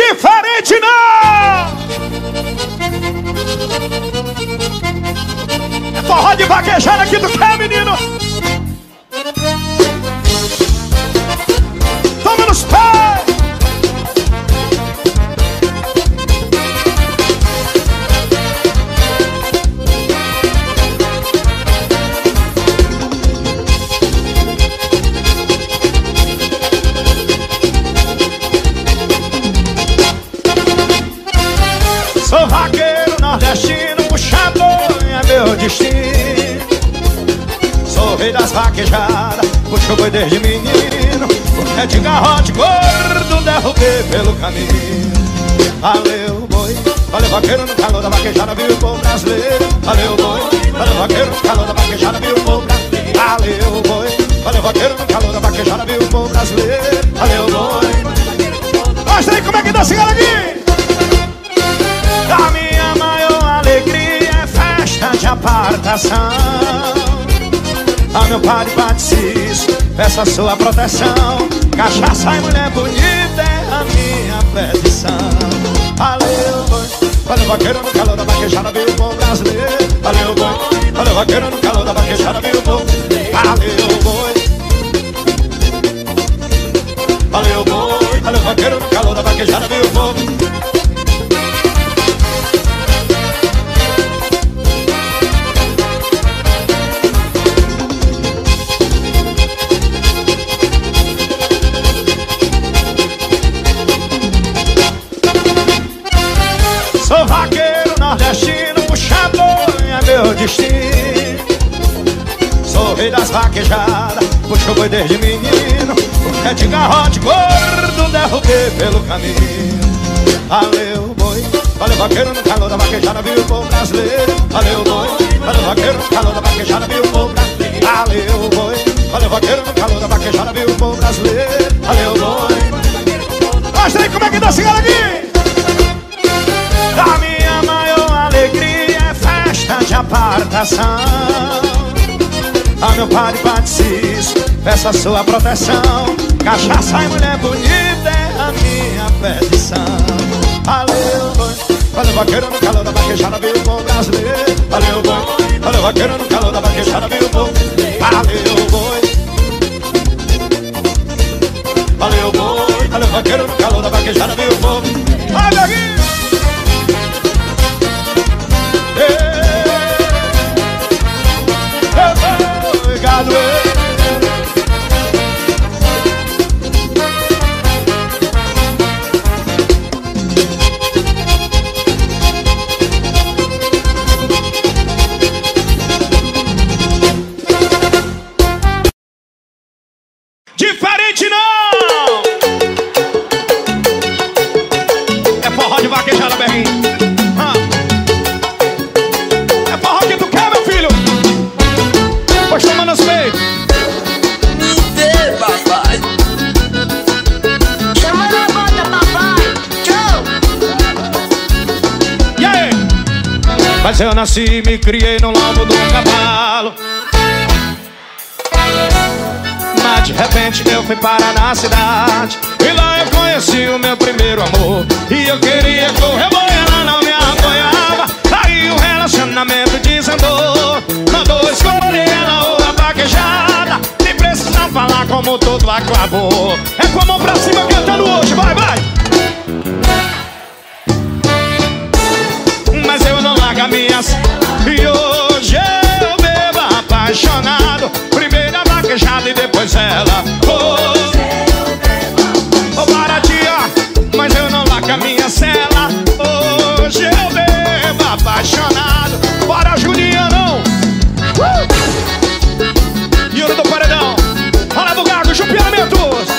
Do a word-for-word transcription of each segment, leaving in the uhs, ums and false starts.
Diferente não! É forró de vaquejada aqui do que, menino? Toma nos pés! Sou vaqueiro nordestino, puxador é meu destino. Sou rei das vaquejadas, puxo boi desde menino. É de garrote gordo, derrubei pelo caminho. Valeu boi, valeu vaqueiro no calor da vaquejada, viu o povo brasileiro. Valeu boi, valeu vaqueiro no calor da vaquejada, viu o povo brasileiro. Valeu boi, valeu vaqueiro no calor da vaquejada, viu o povo brasileiro. Valeu boi. Mostra aí como é que dá esse cara aqui. A minha maior alegria é festa de apartação. A meu padre Patricis, peço a sua proteção. Cachaça e mulher bonita é a minha petição. Valeu, boi, valeu vaqueiro no calor da vaquejada, viu o povo brasileiro. Valeu, boi, valeu vaqueiro no calor da vaquejada, viu o povo. Valeu, boi, valeu, boi, valeu vaqueiro no calor da vaquejada, viu o povo. Sou vaqueiro nordestino, puxador é meu destino. Sou rei das vaquejadas, puxo boi desde menino. É de garrote gordo, derrubei pelo caminho. Valeu boi, valeu vaqueiro no calor da vaquejada, viu o povo brasileiro. Valeu boi, valeu vaqueiro no calor da vaquejada, viu o povo brasileiro. Valeu boi, valeu vaqueiro no calor da vaquejada, viu o povo brasileiro. Valeu boi. Mostra aí como é que dá esse cara aqui. A minha maior alegria é festa de apartação. A meu padre Patricis, peço a sua proteção. Cachaça e mulher bonita é a minha petição. Valeu, boi, valeu vaqueiro no calor da vaquejada, viu o povo brasileiro. Valeu, boi, valeu vaqueiro no calor da vaquejada, viu o povo. Valeu, boi, valeu, boi, valeu vaqueiro no calor da vaquejada, viu o povo. Vai, Beguinho! Obrigado, diferente não! É forró de vaquejada, Berrinho. Ah. É forró que tu quer, meu filho? Pois toma nos peitos. Me dê, papai. Chama na bota, papai. Tchau. E aí? Mas eu nasci e me criei no lombo de um cavalo. Mas de repente eu fui parar na cidade. E lá eu conheci o meu primeiro amor. E eu queria correr boi, ela não me apoiava. Aí o relacionamento desandou. Mandou escolher ela ou a vaquejada. Nem precisa falar como tudo acabou. É com a mão pra cima cantando hoje, vai, vai. Mas eu não largo as minhas. E hoje eu bebo apaixonado. Primeiro a vaquejada e depois ela. Oh, oh baratinha, mas eu não largo a minha cela. Hoje eu bebo apaixonado. Bora, Juliano! Uh! Yuri do Paredão, fala do Gago, Jupiamentos.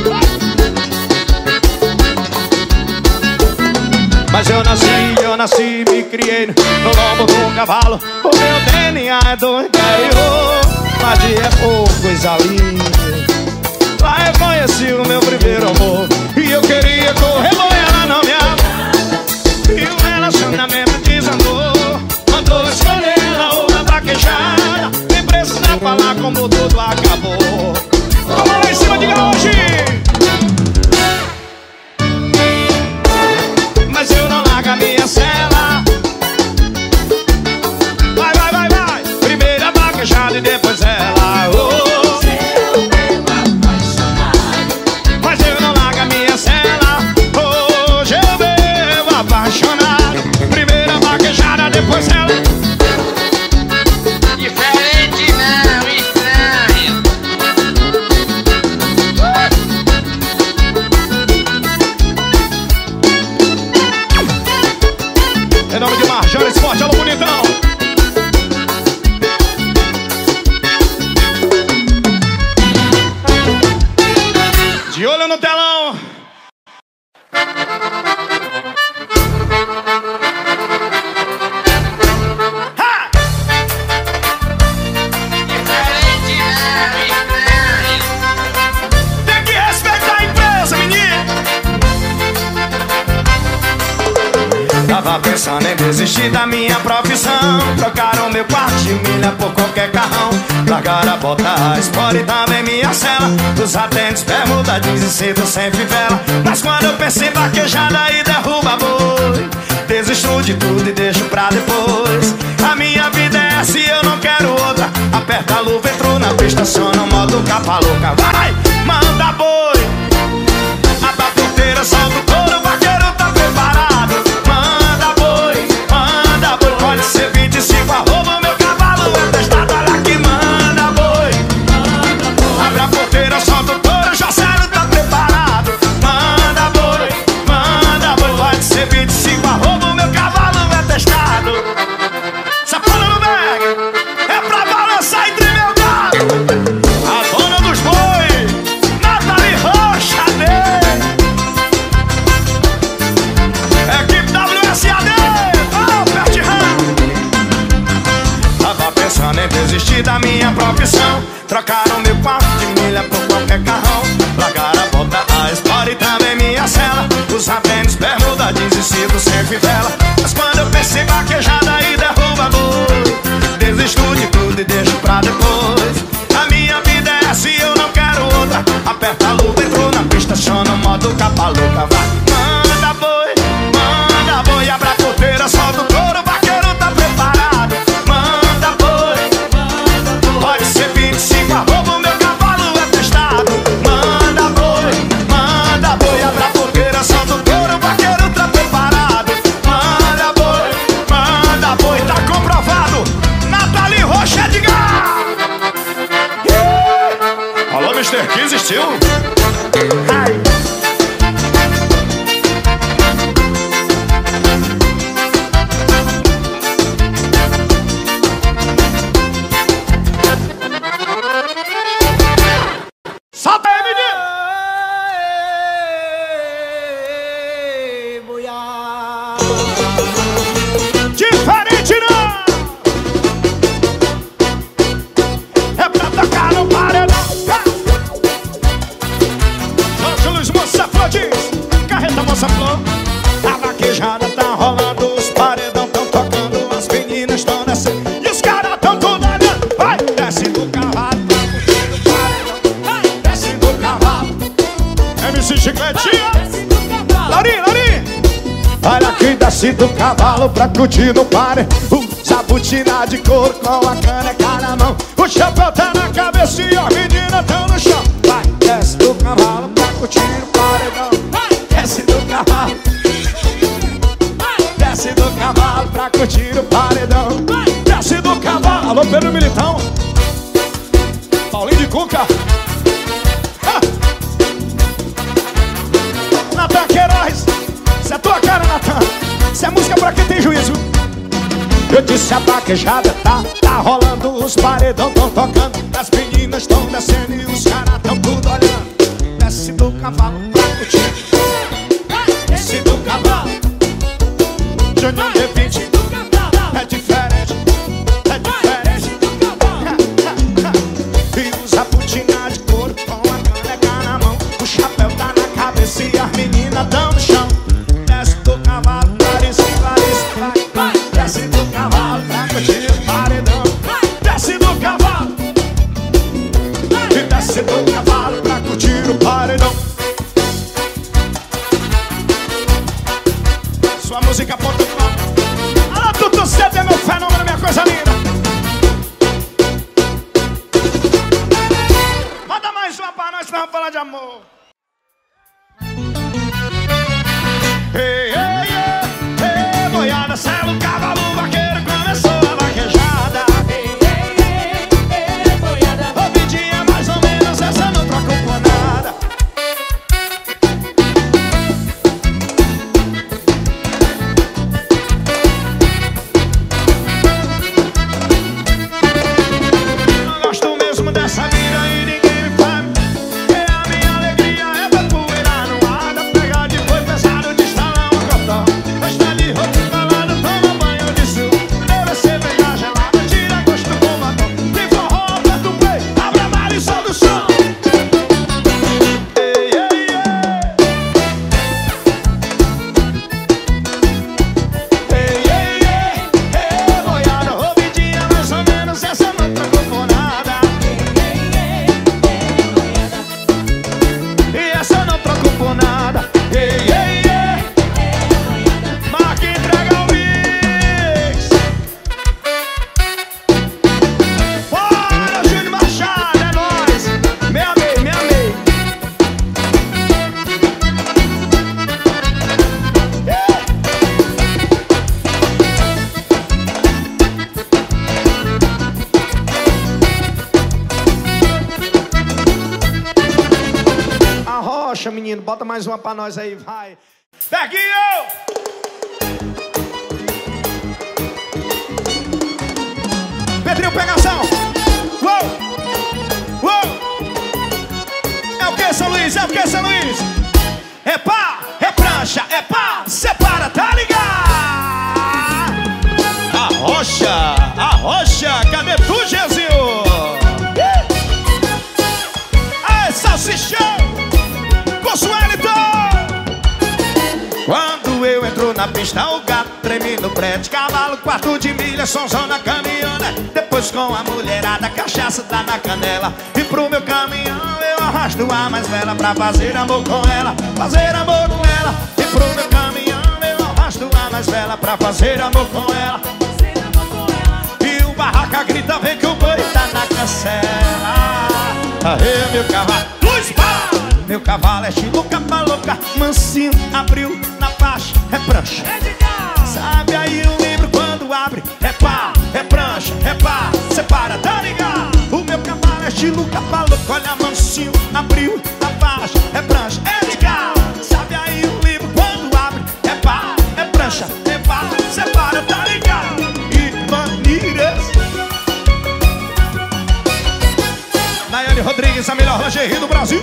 Mas eu nasci, eu nasci, me criei no lombo do cavalo. O meu D N A é do interior, mas é pouco, coisa linda. Lá eu conheci o meu primeiro amor. E eu queria correr, boi, ela não me ama. E o relacionamento desandou. Mandou escolher ela ou a vaquejada. Nem precisa falar como tudo acabou. Vamos lá em cima, diga hoje. Tava pensando em desistir da minha profissão, trocaram meu quarto de milha por qualquer carrão. Largaram a bota, a Sport e também minha cela, usar tênis, bermuda, jeans e cedo sem fivela. Mas quando eu penso em vaquejada e derruba boi, desisto de tudo e deixo pra depois. A minha vida é essa e eu não quero outra. Aperta a luva, entro na pista, só no modo capa louca. Vai, manda boi, abra a porteira, solta o couro, o vaqueiro tá preparado. Manda boi, manda boi, pode ser vinte e cinco, arroba, meu cavalo é testado. Olha aqui, manda boi, abre a porteira, solta o couro, já sério tá preparado. Manda boi, manda boi, pode ser vinte e cinco, arroba, meu cavalo é testado. Sapana no bag, é pra balançar e tremer o galo. A dona dos bois, Nathalie Rocha D. Equipe W S A D, oh, Pet Ram. Tava pensando em desistir da minha profissão, trocaram meu quarto de milha por qualquer carrão. Largaram a bota, a Sport e também minha cela, usar tênis, bermuda, jeans e cinto sem fivela. Mas quando eu pensei vaquejada e derruba boi, desisto de tudo e deixo pra depois. A minha vida é essa e eu não quero outra. Aperta a luva, entrou na pista, só no modo capa louca. Vai, manda boi, manda boi, abre a porteira, solta o couro, o vaqueiro tá preparado. Manda boi, pode ser vinte e cinco, arroba, o meu cavalo é testado. Manda boi, manda boi, abre a porteira, solta o couro, o vaqueiro tá preparado. Manda boi, manda boi, tá comprovado. Nathalie Rocha Edgar. Yeah. Alô, mister quinze Steel. Ai. Solta aí, menino! Diferente não! É pra tocar no paredão. Jorge Luiz Moça Flor diz, carreta Moça Flor. A vaquejada tá rolando, os paredão tão tocando, as meninas tão descendo e os caras tão tudo olhando. Vai, desce do cavalo, vai, desce do cavalo. M C Chicletinha, Laurinho, Laurinho. Olha aqui, desce do cavalo pra curtir no pare. Usa botina de couro com a caneca na mão. O chapéu tá na cabeça e as meninas tão no chão. Vai, desce do cavalo pra curtir no paredão. Desce do cavalo, desce do cavalo pra curtir o paredão. Desce do cavalo. Alô, Pedro Militão, Paulinho de Cuca, ah. Natan Queiroz. Cê é tua cara, Natan. Cê é música pra quem tem juízo. Eu disse a vaquejada tá, tá rolando, os paredão tão tocando, as meninas tão descendo e os caras tão tudo olhando. Desce do cavalo pra curtir, desce do cavalo. Junior D vinte é diferente, é diferente. E usa botina de couro com a caneca na mão. O chapéu tá na cabeça e as meninas tão no chão. Desce do cavalo, Clarice, Clarice, vai, vai. Desce do cavalo pra curtir o paredão. Desce do cavalo, e desce do cavalo pra curtir o paredão. Sua música ponto com. Alô, Tutu Cedo é meu fenômeno, minha coisa linda. Manda mais uma pra nós, nós vamos falar de amor. Ei, ei, ei, ei, boiada, sela o cavalo, o vaqueiro começou a vaquejada. Ei, ei, ei, ei, boiada, o vidinho é mais ou menos, essa não troco por nada. bota mais uma pra nós aí, vai. Berguinho! Pedrinho, pegação! Uou! Uou! É o que, São Luís? É o que, São Luís? É pá, é prancha, é pá, separa, tá ligado? A rocha, a rocha, cadê tu, Jezinho? Aê, salsichão, Consuelito! Quando eu entro na pista, o gato treme no prédio, cavalo, quarto de milha, somzão na caminhona. Depois com a mulherada, cachaça tá na canela. E pro meu caminhão eu arrasto a mais velha pra fazer amor com ela, fazer amor com ela. E pro meu caminhão eu arrasto a mais velha pra fazer amor com ela, fazer amor com ela. E o barraca grita, vem que o boi tá na cancela. Aê, meu cavalo, luz, pá! Meu cavalo é estilo capa louca, mansinho, abriu na faixa, é prancha. Sabe aí o livro quando abre, é pá, é prancha, é pá, separa, tá ligado? O meu cavalo é estilo capa louca, olha mansinho, abriu na faixa, é prancha, é legal. Sabe aí o livro quando abre, é pá, é prancha, é pá, separa, tá ligado? E maneiras. Nayane Rodrigues, a melhor lingerie do Brasil.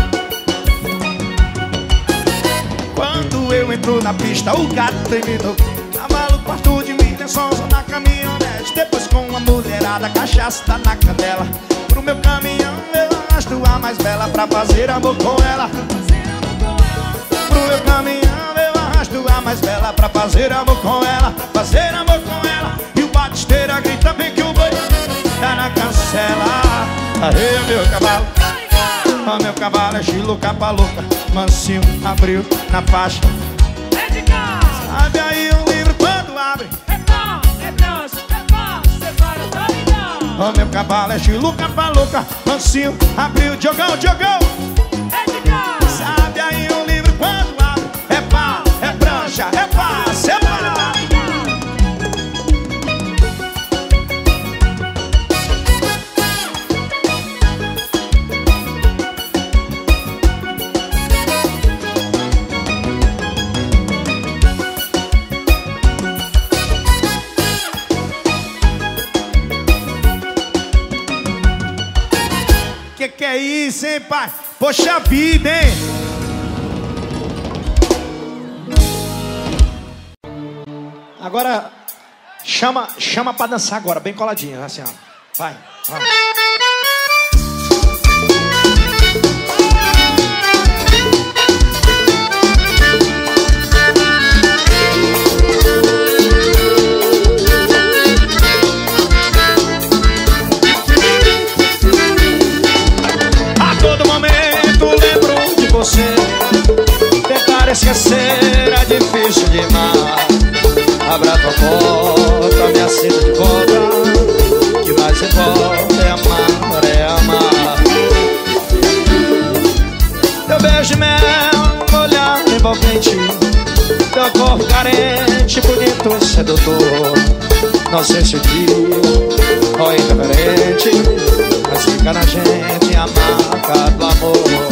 Quando eu entro na pista, o gato terminou. Cavalo, quarto de milha, sonso na caminhonete. Depois com a mulherada, cachaça tá na canela. Pro meu caminhão eu arrasto a mais bela pra fazer amor com ela. Pro meu caminhão eu arrasto a mais bela pra fazer amor com ela, fazer amor com ela. E o batisteira grita, vem que o boi tá na cancela. Aê, meu cavalo, ó, meu cavalo é estilo capa louca, mansinho, abriu na faixa. Sabe aí um livro quando abre, é pá, é prancha, é pá, separa, tá ligado? Ó, meu cavalo é estilo capa louca, mansinho, abriu, Diogão, Diogão. Sabe aí um livro quando abre, é pá, é prancha, é pá, separa, tá ligado? Que que é isso, hein, pai? Poxa vida, hein? Agora, chama, chama pra dançar agora, bem coladinha, assim, ó. Vai, vai. Você tentar esquecer é difícil demais. Abra tua porta, me aceita de volta. Que mais importa é amar, é amar. Teu beijo e mel, olhar envolvente, teu corpo carente, bonito, sedutor. Não sei se o dia ou é indiferente, mas fica na gente a marca do amor.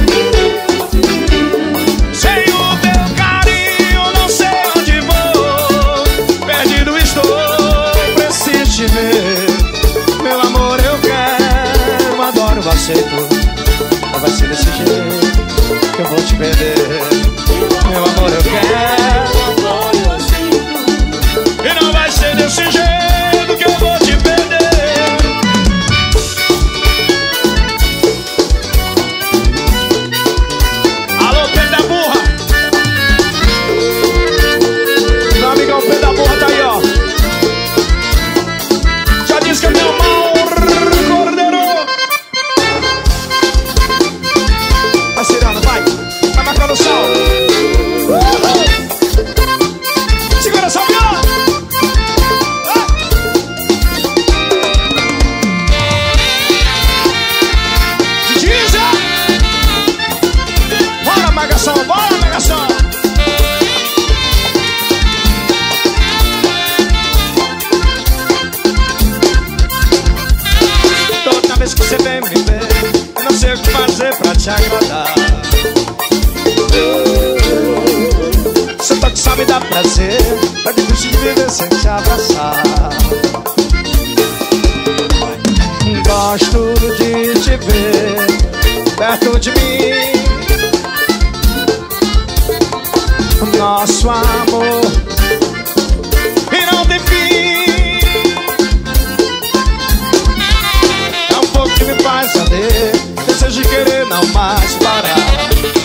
Sem o teu carinho não sei onde vou, perdido estou, preciso te ver. Meu amor eu quero, adoro, aceito. Não vai ser desse jeito que eu vou te perder. Meu amor eu quero, adoro, aceito. E não vai ser desse jeito que eu vou te perder. Alô, Pedro da Burra. Meu amigão Pedro da Burra tá aí, ó. Já disse que é meu mal cordeiro. Vai cirando, vai. Vai marcando o sol. Uhul. Segura essa viola. Bora, Magação, bora, Magação. Toda vez que você vem me ver, eu não sei o que fazer pra te agradar. Só que sabe dar prazer, é difícil de viver sem te abraçar. Gosto de te ver perto de mim. Nosso amor e não tem fim. É um pouco que me faz saber, desejo de querer não mais parar.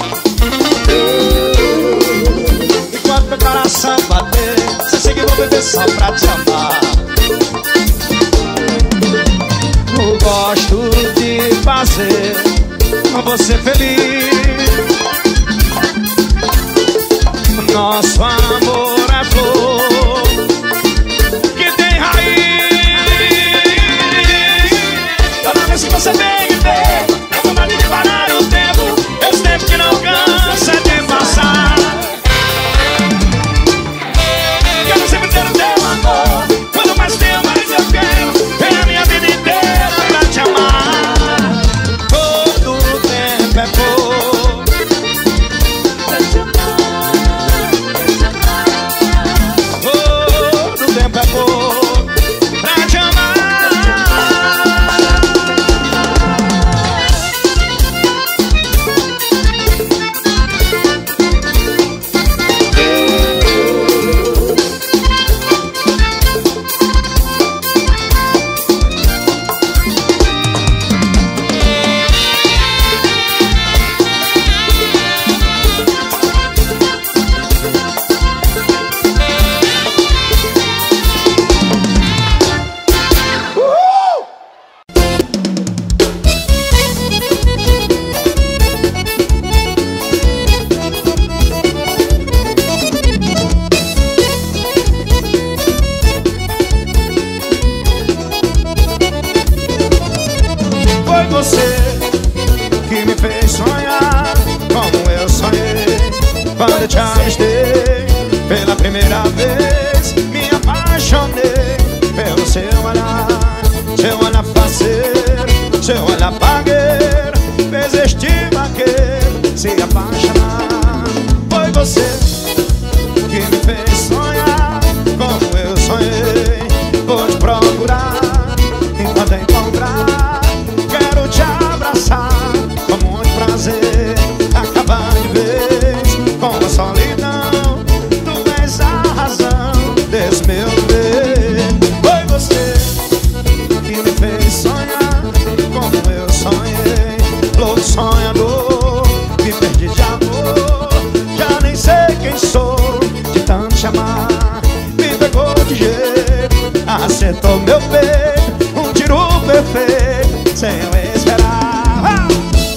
Enquanto meu coração bater, você sei que vou viver só pra te amar. Eu gosto de fazer você feliz. Nosso amor é flor que tem raiz. Toda vez que você vem me ver, eu vou mandar de parar o tempo. Esse tempo que não cansa de passar. Quero sempre ter o teu amor. Quanto mais teu, mais eu quero. É a minha vida inteira pra te amar. Todo o tempo é flor pra te amar. Tempo é pouco pra te amar. te avistei pela primeira vez, me apaixonei pelo seu olhar, seu olhar faceiro, seu olhar pagueiro, fez este vaqueiro se apaixonar. Foi você que me fez sonhar como eu sonhei. Vou te procurar enquanto encontrar, quero te abraçar com muito prazer, acabar de vez com a solidão. Tu és a razão desse meu viver. Foi você que me fez sonhar como eu sonhei. Louco sonhador, me perdi de amor, já nem sei quem sou de tanto te amar. Me pegou de jeito, acertou meu peito, um tiro perfeito, sem eu esperar. Ah!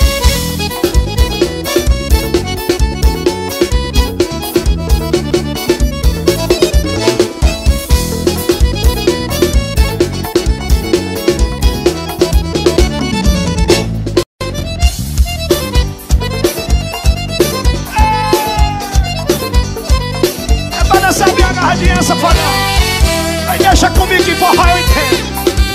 É pra dançar bem agarradinha essa forró. Aí deixa comigo que forró eu entendo.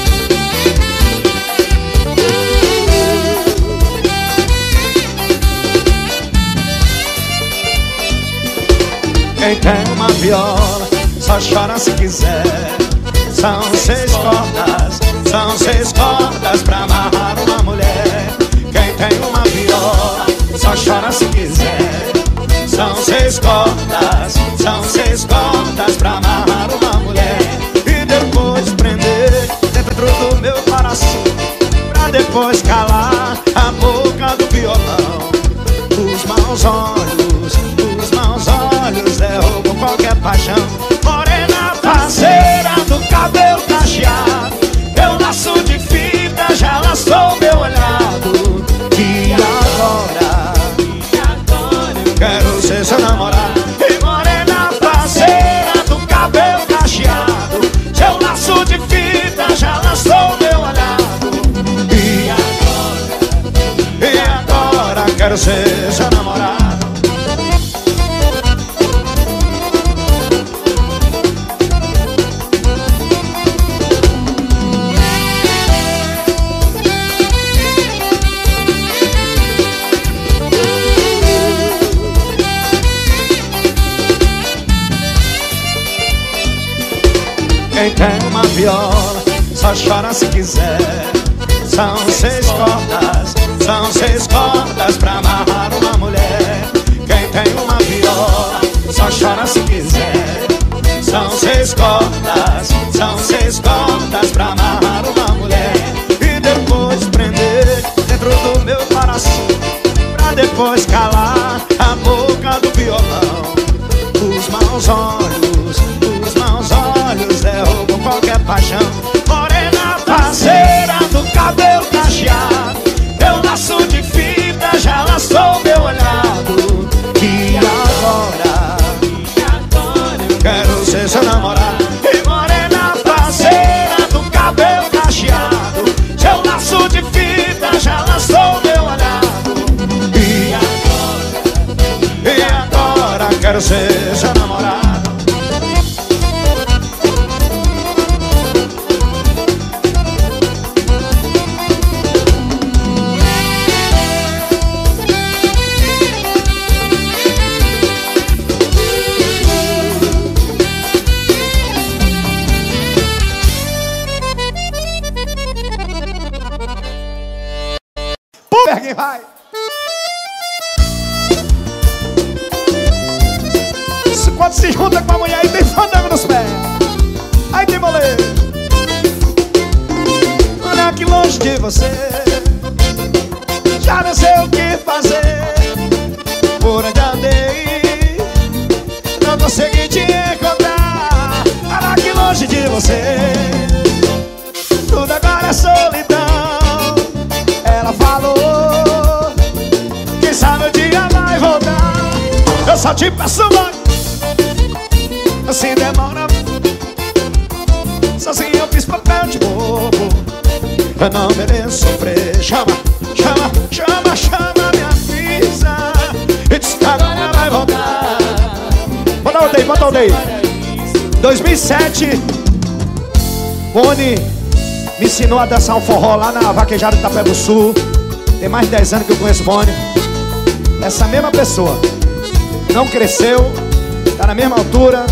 Quem tem uma viola só chora se quiser. São seis cordas, são seis cordas pra amarrar uma mulher. Quem tem uma viola só chora se quiser. São seis cordas, são seis cordas pra amarrar uma mulher. E depois prender dentro do meu coração, pra depois calar a boca do violão. Os maus olhos, os maus olhos derrubam qualquer paixão. Morena parceira do cabelo cacheado, eu laço de fita já laçou meu olhado. E agora, e agora eu quero ser seu namorado. E morena parceira do cabelo cacheado, seu laço de fita já laçou meu olhado. E agora, e agora quero ser seu namorado. Quem tem uma viola só chora se quiser. São seis cordas, são seis cordas pra amarrar uma mulher. Quem tem uma viola só chora se quiser. São seis cordas, são seis cordas pra amarrar uma mulher. E depois prender dentro do meu coração, pra depois calar a boca do violão. Os maus olhos, os maus olhos derrubam qualquer paixão. Morena parceira do cabelo cacheado, teu laço de fita já laçou meu olhado. E agora, e agora eu quero ser seu namorado. E morena parceira do cabelo cacheado, seu laço de fita já laçou meu olhado. E agora, e agora quero ser seu namorado. Quem vai? Quando se junta com a mulher e tem fandango nos pés. Ai que boleiro. Olha que longe de você, já não sei o que fazer. Por onde andei, não consegui te encontrar. Olha que longe de você, tudo agora é solidão. Ela falou, quem sabe o dia vai voltar. Eu só te peço uma, assim demora. Sozinho eu fiz papel de bobo, eu não mereço sofrer. Chama, chama, chama, chama, me avisa e diz que agora vai voltar. Bota o day, bota o day. dois mil e sete, Boni me ensinou a dançar um forró lá na Vaquejada de Itapé do Sul. Tem mais de dez anos que eu conheço o Boni. Essa mesma pessoa não cresceu, tá na mesma altura.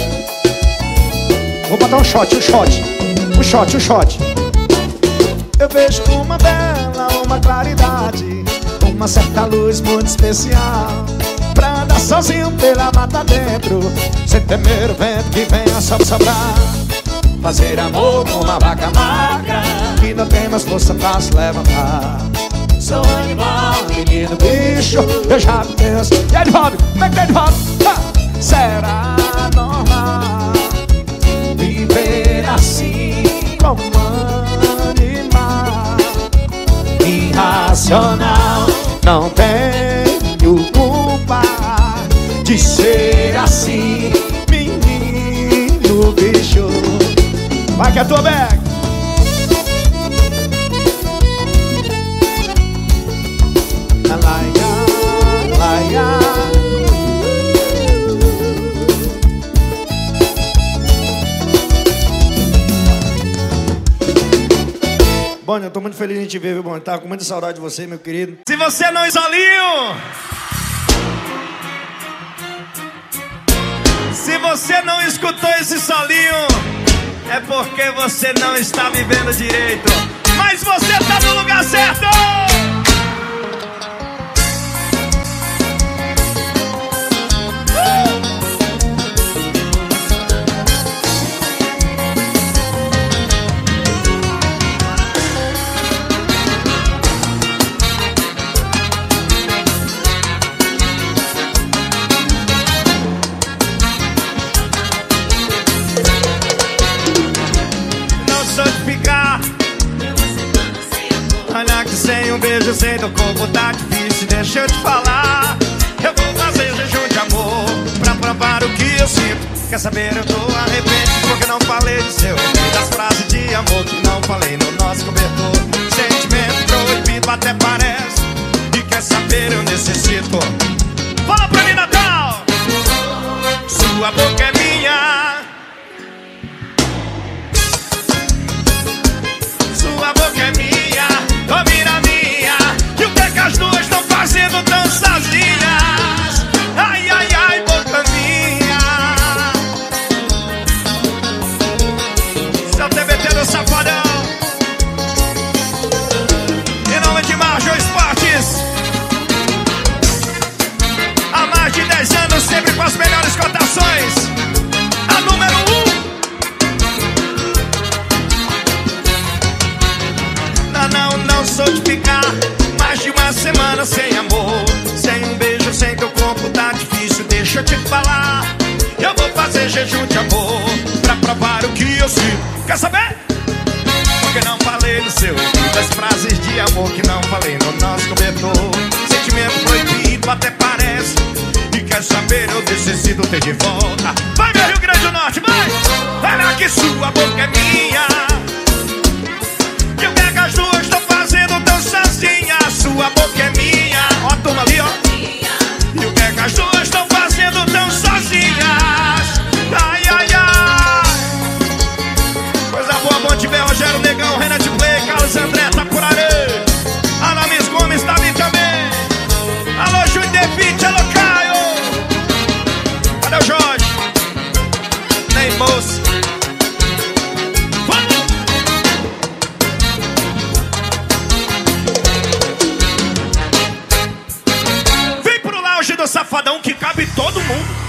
Vou botar um shot, um shot, um shot, um shot. Eu vejo uma bela, uma claridade, uma certa luz muito especial, pra andar sozinho pela mata dentro, sem temer o vento que venha só sobrar. Fazer amor com uma vaca magra que não tem mais força pra se levantar. Sou animal, menino bicho, eu já vi Deus. E aí, Edvaldo, como é que tá, Edvaldo? Ah! Será normal viver assim como um animal irracional? Não tenho culpa de ser assim, menino bicho. Vai que é tua bag. Laia, laia. Bom, eu tô muito feliz de te ver, viu, Bom? Eu tava com muita saudade de você, meu querido. Se você não isolinho, se você não escutou esse solinho, é porque você não está vivendo direito. Mas você tá no lugar certo! Sem um beijo, sem dor, como tá difícil, deixa eu te falar. Eu vou fazer jejum de amor pra provar o que eu sinto. Quer saber, eu tô arrependido porque não falei de seu e das frases de amor que não falei no nosso cobertor. Sentimento proibido até parece. E quer saber, eu necessito. Fala pra mim, Natal! Sua boca é minha, sua boca é minha. Domina a minha, e o que é que as duas estão fazendo tão sozinhas? Ai, ai, ai, boca minha. fazer jejum de amor pra provar o que eu sinto. Quer saber? Porque não falei no seu ouvido as frases de amor que não falei no nosso cobertor. Sentimento proibido até parece. E quer saber, eu necessito ter de volta. Vai, meu Rio Grande do Norte, vai! Olha que sua boca é minha. E o que é que as duas estão fazendo tão sozinha? Sua boca é minha. Ó a turma ali, ó. E o que é que as duas estão fazendo tão sozinhas? Ai, ai, ai. Coisa boa, bom te ver, Rogério Negão, Renate Play, Carlos André, tá por aí. Alamis Gomes tá ali também. Alô, Júlio Defite, alô, Caio. Cadê o Jorge? Nem moço. Vem pro lounge do Safadão que cabe todo mundo.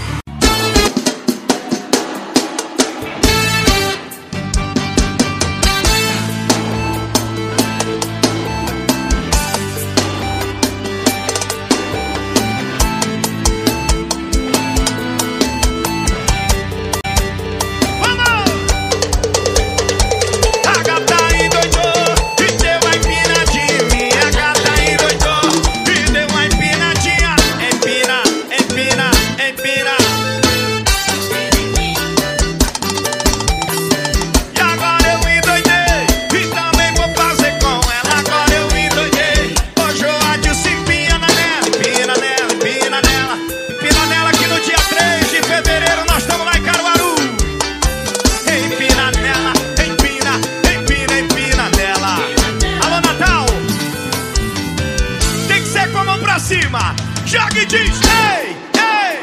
Joga e diz, ei, ei.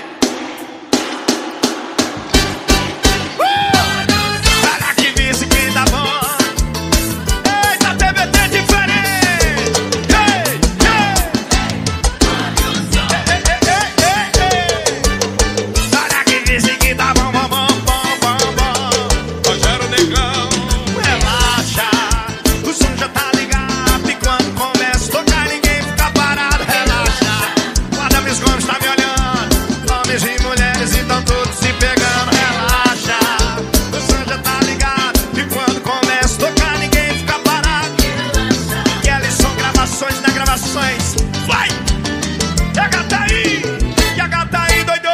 Uh! Olha que vice que dá bom. Eita, T V T diferente. Ei, ei. Ei, ei, ei, ei. Olha que vice que dá bom, bom, bom, bom, bom, bom. Rogério Negão, relaxa. O som já tá ligado e quando começa a tocar ninguém fica parado, relaxa. Alamis Gomes tá me olhando. Homens e mulheres então todos se pegando, relaxa. O som já tá ligado e quando começa a tocar ninguém fica parado, relaxa. Que eles são gravações na gravações. Vai! E a gata aí! E a gata aí, doido!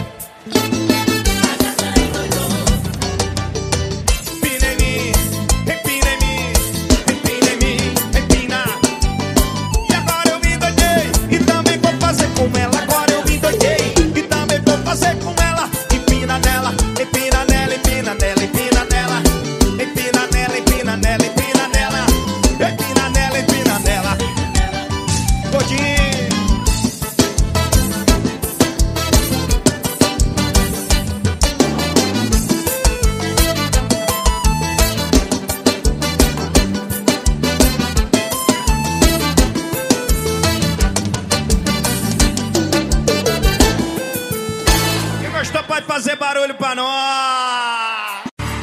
Empina em mim, empina em mim, empina em mim, empina. E agora eu me doidei e também vou fazer com ela. Agora eu me doidei e também vou fazer com ela. Empina nela, empina nela, empina nela, empina nela. Empina nela, empina nela, empina nela. Empina nela, empina nela. Gordinho. Quem gostou pode fazer barulho pra nós.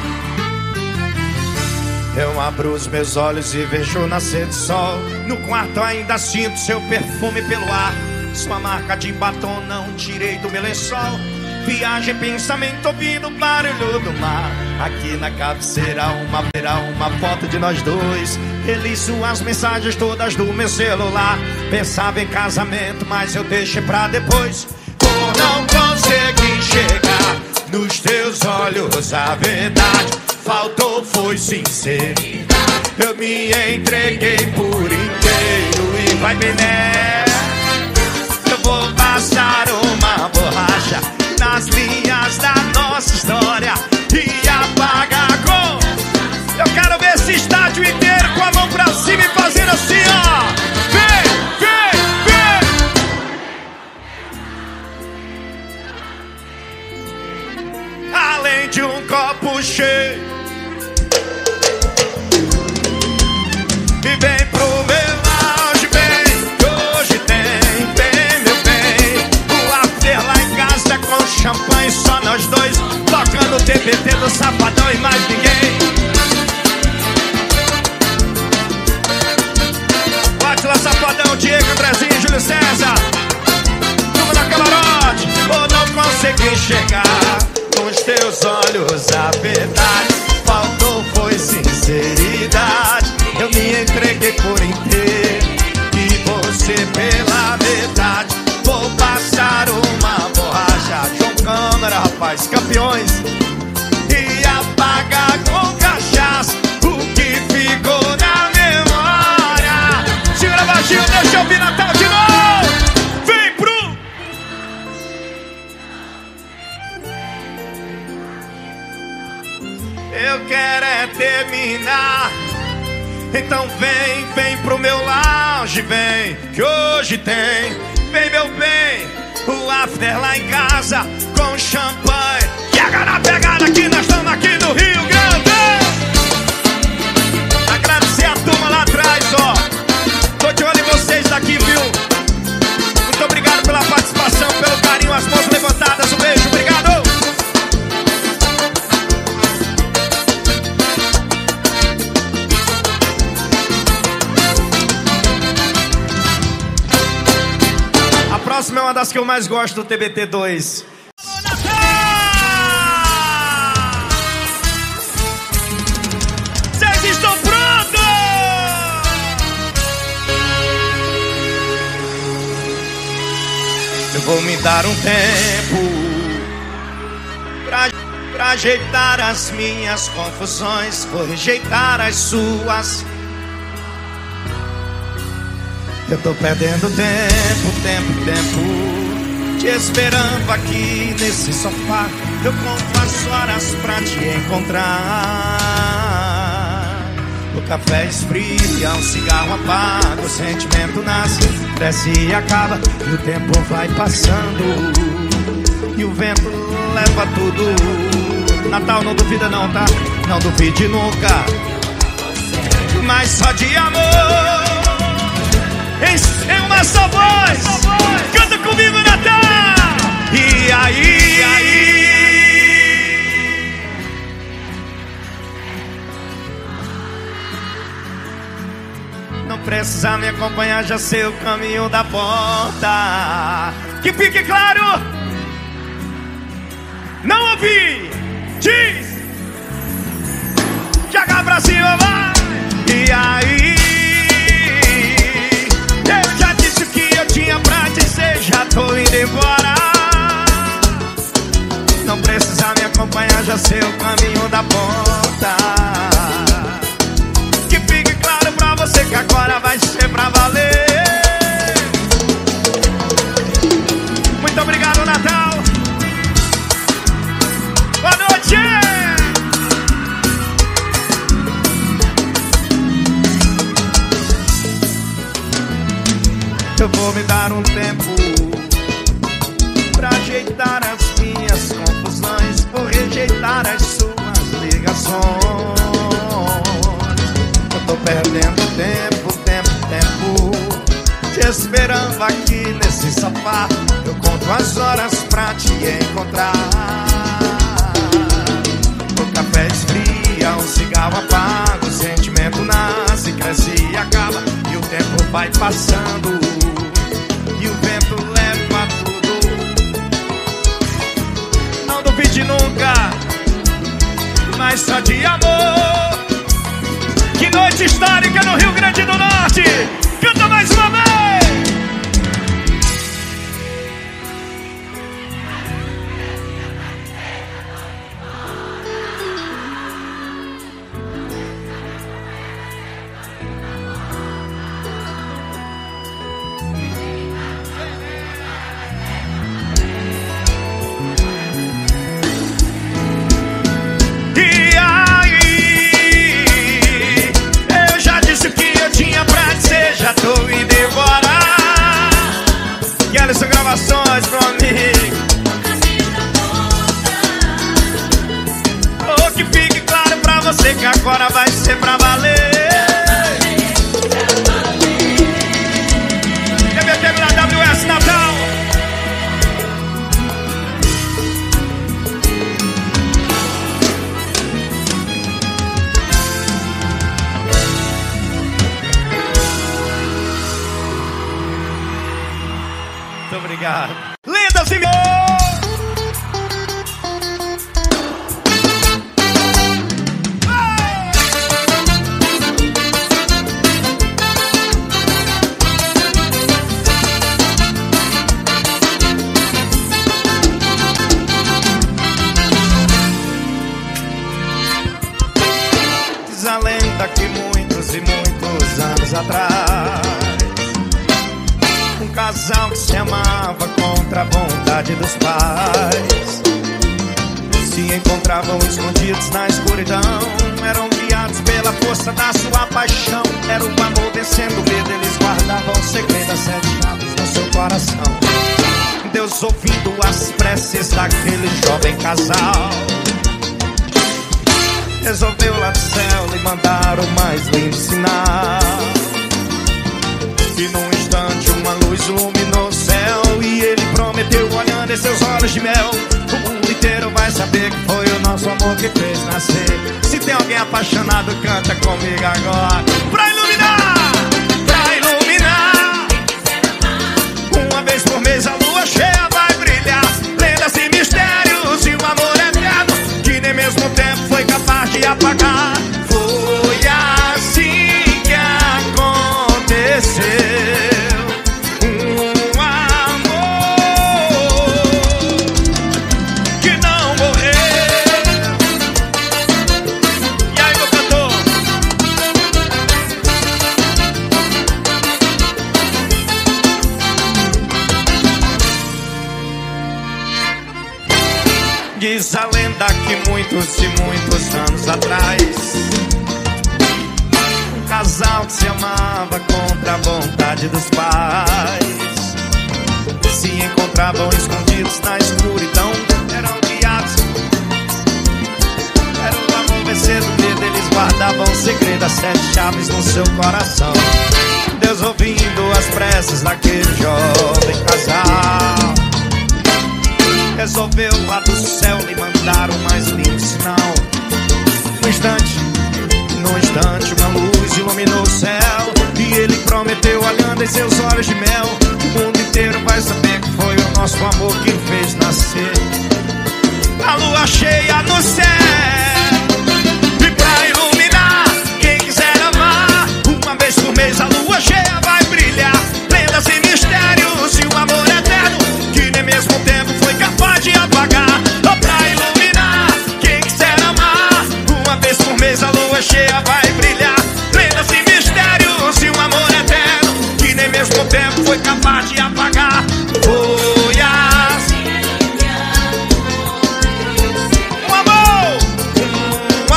Eu abro os meus olhos e vejo o nascer do sol. No quarto ainda sinto seu perfume pelo ar. Sua marca de batom não tirei do meu lençol. Viagem, pensamento, ouvindo o barulho do mar. Aqui na cabeceira uma verá uma foto de nós dois. Reli suas mensagens todas do meu celular. Pensava em casamento, mas eu deixei pra depois. Por não conseguir enxergar nos teus olhos a verdade. Faltou foi sinceridade. Eu me entreguei por inteiro e vai bem nessa. Eu vou passar uma borracha nas linhas da nossa história e apagar com... Eu quero ver esse estádio inteiro com a mão pra cima e fazendo assim, ó. Vem, vem, vem. Além de um copo cheio. E vem pro meu lounge, vem, que hoje tem, tem meu bem. O after lá em casa com champanhe, só nós dois, tocando o T V T do Safadão e mais ninguém. Bate lá, Safadão, Diego, Andrezinho, Júlio César. Turma da Camarote, ou não consegui enxergar nos teus teus olhos a verdade. Faltou foi sinceridade. Eu me entreguei por inteiro e você pela metade. Vou passar uma borracha. João Câmara, rapaz, campeões. E apagar com cachaça o que ficou na memória. Segura baixinho, deixa eu ouvir Natal de novo. Vem pro... Eu quero é terminar. Então vem, vem pro meu lounge, vem, que hoje tem. Vem meu bem, o after lá em casa com champanhe. Chega na pegada que nós estamos aqui no Rio Grande. Agradecer a turma lá atrás, ó. Tô de olho em vocês daqui, viu? Muito obrigado pela participação, pelo carinho, as mãos levantadas. Um beijo, obrigado. A próxima é uma das que eu mais gosto do T B T dois. Vocês estão prontos? Eu vou me dar um tempo pra, pra ajeitar as minhas confusões. Vou rejeitar as suas. Eu tô perdendo tempo, tempo, tempo, te esperando aqui nesse sofá. Eu conto as horas pra te encontrar. O café esfria, um cigarro apaga, o sentimento nasce, cresce e acaba. E o tempo vai passando e o vento leva tudo. Natal não duvida não, tá? Não duvide nunca. Mas só de amor em uma só voz. Canta comigo, Natal. E aí, e aí? Não precisa me acompanhar, já sei o caminho da porta. Que fique claro. Não ouvi. Diz. Joga pra cima, vai. E aí? Já tô indo embora. Não precisa me acompanhar, já sei o caminho da porta. Que fique claro pra você que agora vai ser pra valer. Muito obrigado, Natal. Boa noite. Eu vou me dar um tempo pra ajeitar as minhas confusões. Vou rejeitar as suas ligações. Eu tô perdendo tempo, tempo, tempo, te esperando aqui nesse sofá. Eu conto as horas pra te encontrar. O café esfria, um cigarro apaga, o sentimento nasce, cresce e acaba. E o tempo vai passando e o vento leva tudo. Não duvide nunca, mas só de amor. Que noite histórica no Rio Grande do Norte. Canta mais uma vez. Já tô indo embora. E olha essas gravações pro amigo. Oh, que fique claro pra você que agora vai ser pra valer. T B T da W S Natal. Obrigado. Lindas e lenda que muitos e muitos anos atrás, um casal que se amava contra a vontade dos pais se encontravam escondidos na escuridão, eram guiados pela força da sua paixão. Era o amor vencendo o medo, eles guardavam o segredo, as sete chaves no seu coração. Deus, ouvindo as preces daquele jovem casal, resolveu lá do céu lhe mandar o mais lindo sinal. E num instante uma luz iluminou o céu, e ele prometeu, olhando em seus olhos de mel, o mundo inteiro vai saber que foi o nosso amor que fez nascer. Se tem alguém apaixonado, canta comigo agora. Pra iluminar, pra iluminar, uma vez por mês a lua cheia vai brilhar. Lendas e mistérios e um amor eterno que nem mesmo o tempo foi capaz de apagar. Foi assim que aconteceu. Diz a lenda que muitos e muitos anos atrás, um casal que se amava contra a vontade dos pais se encontravam escondidos na escuridão, eram guiados, era o amor vencer do medo, eles guardavam o segredo, as sete chaves no seu coração. Deus, ouvindo as preces daquele jovem casal, resolveu lá do céu lhe mandar o mais lindo sinal. No instante, no instante uma luz iluminou o céu, e ele prometeu, olhando em seus olhos de mel, o mundo inteiro vai saber que foi o nosso amor que fez nascer a lua cheia no céu. E pra iluminar quem quiser amar, uma vez por mês a lua cheia vai brilhar. Lendas e mistérios e um amor eterno que nem mesmo o tempo foi capaz de apagar. Oh, pra iluminar quem quiser amar, uma vez por mês a lua cheia vai brilhar. Lendas e mistérios e um amor eterno que nem mesmo o tempo foi capaz de apagar. Foi assim um amor, um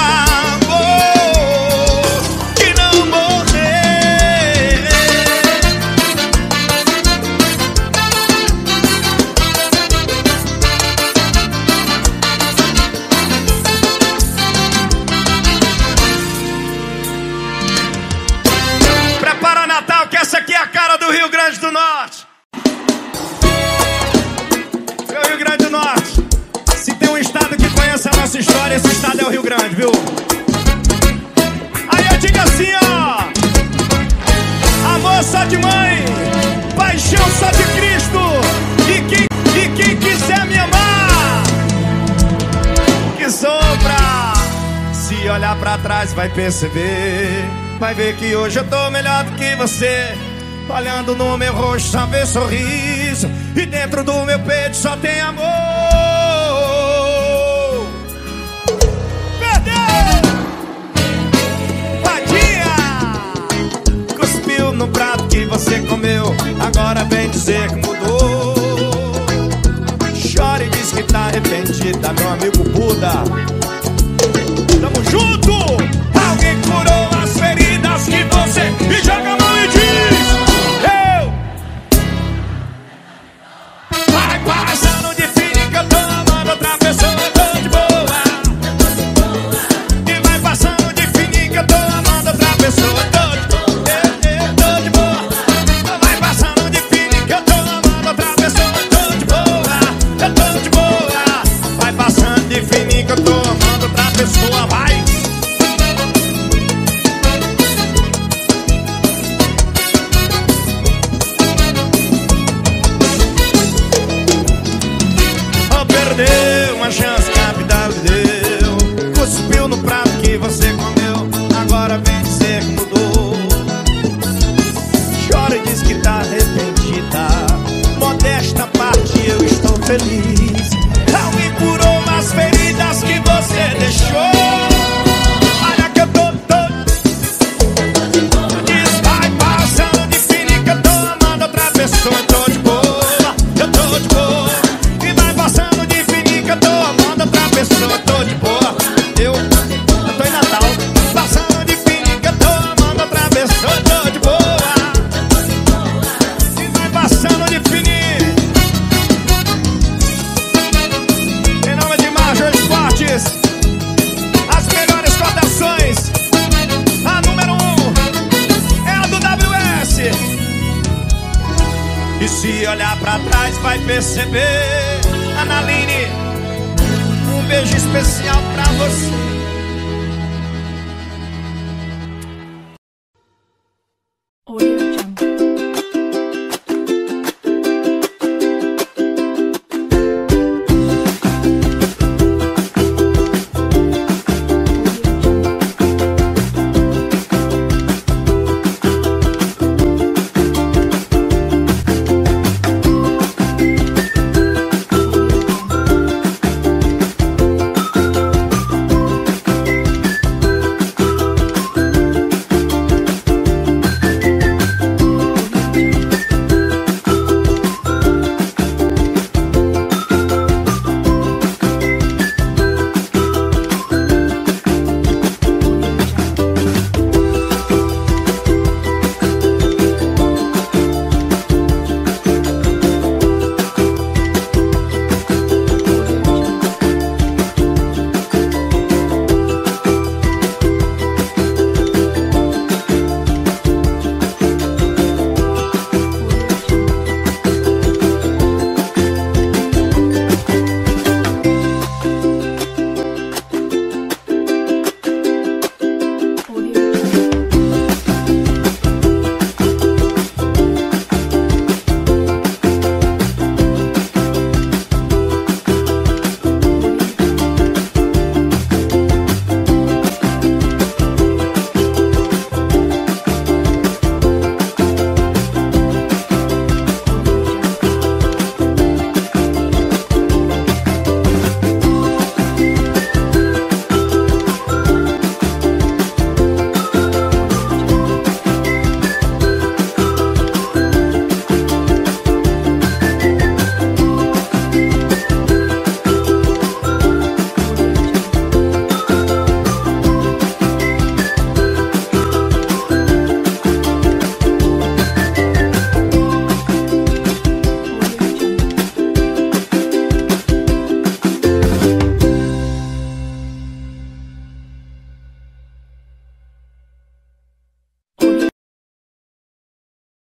amor que não morreu. Prepara Natal, que essa aqui é a cara do Rio Grande do Norte. Meu Rio Grande do Norte, se tem um estado que conhece a nossa história, esse estado é o Rio Grande, viu? Aí eu digo assim, ó: amor só de mãe, paixão só de Cristo, e quem, e quem quiser me amar, que sopra. Se olhar pra trás vai perceber, vai ver que hoje eu tô melhor do que você. Olhando no meu rosto só vê sorriso, e dentro do meu peito só tem amor. Perdeu! Vadinha! Cuspiu no prato que você comeu, agora vem dizer que mudou. Chora e diz que tá arrependida, meu amigo Buda. Tamo junto! Alguém curou as feridas que você... E joga a mão e diz: eu! Vai passando de fim que eu tô amando outra pessoa, eu tô de boa. E vai passando de fim que eu tô amando outra pessoa, eu tô de boa. Eu, eu tô de boa. Vai passando de fim que eu tô amando outra pessoa, eu tô de boa. Eu tô de boa. Vai passando de fim que eu tô amando outra pessoa, vai. Perdeu uma chance que a vida lhe deu, cuspiu no prato que você comeu, agora vem dizer que mudou. Chora e diz que tá arrependida, modesta parte eu estou feliz. Alguém curou as feridas que você deixou. olhar pra trás vai perceber. Analine, um beijo especial pra você.